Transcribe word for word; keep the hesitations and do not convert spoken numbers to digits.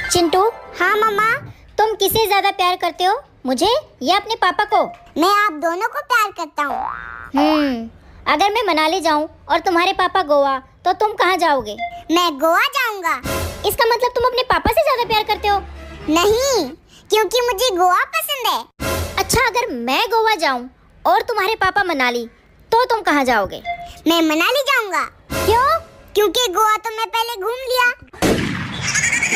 चिंटू, हाँ मम्मा। तुम किसे ज्यादा प्यार करते हो, मुझे या अपने पापा को? मैं आप दोनों को प्यार करता हूँ। हम्म, अगर मैं मनाली जाऊँ और तुम्हारे पापा गोवा, तो तुम कहाँ जाओगे? मैं गोवा जाऊँगा। इसका मतलब तुम अपने पापा से ज्यादा प्यार करते हो? नहीं, क्योंकि मुझे गोवा पसंद है। अच्छा, अगर मैं गोवा जाऊँ और तुम्हारे पापा मनाली, तो तुम कहाँ जाओगे? मैं मनाली जाऊँगा। क्यों? क्योंकि गोवा तो मैं पहले घूम लिया।